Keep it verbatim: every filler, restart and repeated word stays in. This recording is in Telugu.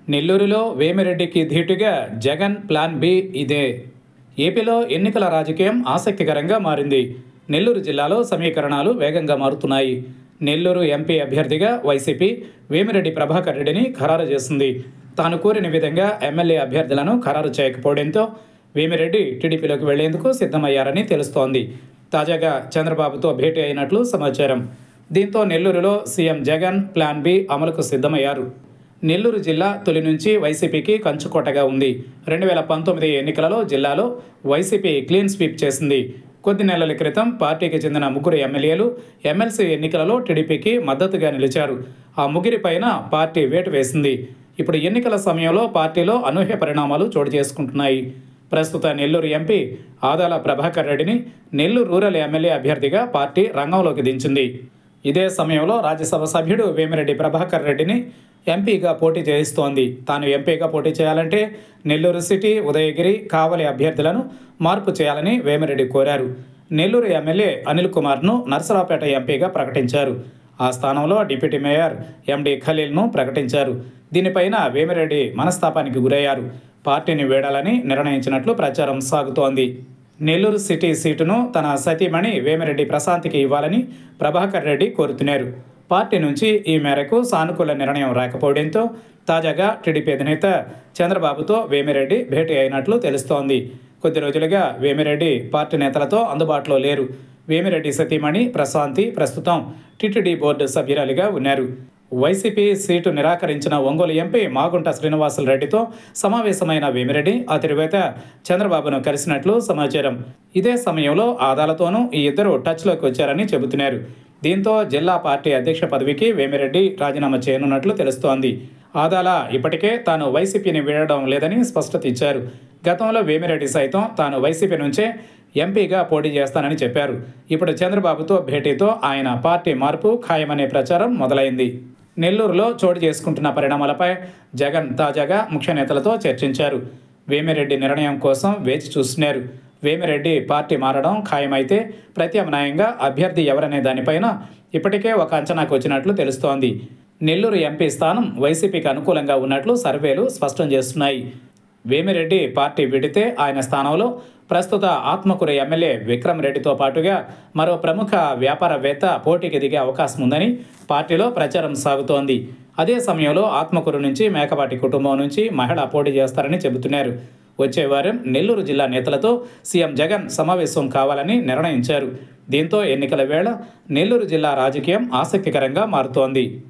నెల్లూరులో వేమిరెడ్డికి ధీటుగా జగన్ ప్లాన్ బి ఇదే. ఏపీలో ఎన్నికల రాజకీయం ఆసక్తికరంగా మారింది. నెల్లూరు జిల్లాలో సమీకరణాలు వేగంగా మారుతున్నాయి. నెల్లూరు ఎంపీ అభ్యర్థిగా వైసీపీ వేమిరెడ్డి ప్రభాకర్ రెడ్డిని ఖరారు చేసింది. తాను కోరిన విధంగా ఎమ్మెల్యే అభ్యర్థులను ఖరారు చేయకపోవడంతో వేమిరెడ్డి టీడీపీలోకి వెళ్లేందుకు సిద్ధమయ్యారని తెలుస్తోంది. తాజాగా చంద్రబాబుతో భేటీ అయినట్లు సమాచారం. దీంతో నెల్లూరులో సీఎం జగన్ ప్లాన్ బి అమలుకు సిద్ధమయ్యారు. నెల్లూరు జిల్లా తొలి నుంచి వైసీపీకి కంచుకోటగా ఉంది. రెండు వేల పంతొమ్మిది ఎన్నికలలో జిల్లాలో వైసీపీ క్లీన్ స్వీప్ చేసింది. కొద్ది నెలల క్రితం పార్టీకి చెందిన ముగ్గురు ఎమ్మెల్యేలు ఎమ్మెల్సీ ఎన్నికలలో టీడీపీకి మద్దతుగా నిలిచారు. ఆ ముగ్గురి పైన పార్టీ వేటు వేసింది. ఇప్పుడు ఎన్నికల సమయంలో పార్టీలో అనూహ్య పరిణామాలు చోటు చేసుకుంటున్నాయి. ప్రస్తుత నెల్లూరు ఎంపీ ఆదాల ప్రభాకర్ రెడ్డిని నెల్లూరు రూరల్ ఎమ్మెల్యే అభ్యర్థిగా పార్టీ రంగంలోకి దించింది. ఇదే సమయంలో రాజ్యసభ సభ్యుడు వేమిరెడ్డి ప్రభాకర్ రెడ్డిని ఎంపీగా పోటీ చేయిస్తోంది. తాను ఎంపీగా పోటీ చేయాలంటే నెల్లూరు సిటీ, ఉదయగిరి, కావలి అభ్యర్థులను మార్పు చేయాలని వేమిరెడ్డి కోరారు. నెల్లూరు ఎమ్మెల్యే అనిల్ కుమార్ను నర్సరావుపేట ఎంపీగా ప్రకటించారు. ఆ స్థానంలో డిప్యూటీ మేయర్ ఎండి ఖలీల్ను ప్రకటించారు. దీనిపైన వేమిరెడ్డి మనస్తాపానికి గురయ్యారు. పార్టీని వీడాలని నిర్ణయించినట్లు ప్రచారం సాగుతోంది. నెల్లూరు సిటీ సీటును తన సతీమణి వేమిరెడ్డి ప్రశాంత్కి ఇవ్వాలని ప్రభాకర్ రెడ్డి కోరుతున్నారు. పార్టీ నుంచి ఈ మేరకు సానుకూల నిర్ణయం రాకపోవడంతో తాజాగా టీడీపీ అధినేత చంద్రబాబుతో వేమిరెడ్డి భేటీ అయినట్లు తెలుస్తోంది. కొద్ది రోజులుగా వేమిరెడ్డి పార్టీ నేతలతో అందుబాటులో లేరు. వేమిరెడ్డి సతీమణి ప్రశాంతి ప్రస్తుతం టీటీడీ బోర్డు సభ్యురాలిగా ఉన్నారు. వైసీపీ సీటు నిరాకరించిన ఒంగోలు ఎంపీ మాగుంట శ్రీనివాసులు రెడ్డితో సమావేశమైన వేమిరెడ్డి ఆ తరువాత చంద్రబాబును కలిసినట్లు సమాచారం. ఇదే సమయంలో ఆదాలతోనూ ఈ ఇద్దరు టచ్లోకి వచ్చారని చెబుతున్నారు. దీంతో జిల్లా పార్టీ అధ్యక్ష పదవికి వేమిరెడ్డి రాజీనామా చేయనున్నట్లు తెలుస్తోంది. ఆదాల ఇప్పటికే తాను వైసీపీని వీడడం లేదని స్పష్టత ఇచ్చారు. గతంలో వేమిరెడ్డి సైతం తాను వైసీపీ నుంచే ఎంపీగా పోటీ చేస్తానని చెప్పారు. ఇప్పుడు చంద్రబాబుతో భేటీతో ఆయన పార్టీ మార్పు ఖాయమనే ప్రచారం మొదలైంది. నెల్లూరులో చోటు చేసుకుంటున్న పరిణామాలపై జగన్ తాజాగా ముఖ్య నేతలతో చర్చించారు. వేమిరెడ్డి నిర్ణయం కోసం వేచి చూస్తున్నారు. వేమిరెడ్డి పార్టీ మారడం ఖాయమైతే ప్రత్యామ్నాయంగా అభ్యర్థి ఎవరనే దానిపైన ఇప్పటికే ఒక అంచనాకు వచ్చినట్లు తెలుస్తోంది. నెల్లూరు ఎంపీ స్థానం వైసీపీకి అనుకూలంగా ఉన్నట్లు సర్వేలు స్పష్టం చేస్తున్నాయి. వేమిరెడ్డి పార్టీ విడితే ఆయన స్థానంలో ప్రస్తుత ఆత్మకూరు ఎమ్మెల్యే విక్రమ్ రెడ్డితో పాటుగా మరో ప్రముఖ వ్యాపారవేత్త పోటీకి దిగే అవకాశం ఉందని పార్టీలో ప్రచారం సాగుతోంది. అదే సమయంలో ఆత్మకూరు నుంచి మేకపాటి కుటుంబం నుంచి మహిళ పోటీ చేస్తారని చెబుతున్నారు. వచ్చే వారం నెల్లూరు జిల్లా నేతలతో సీఎం జగన్ సమావేశం కావాలని నిర్ణయించారు. దీంతో ఎన్నికల వేళ నెల్లూరు జిల్లా రాజకీయం ఆసక్తికరంగా మారుతోంది.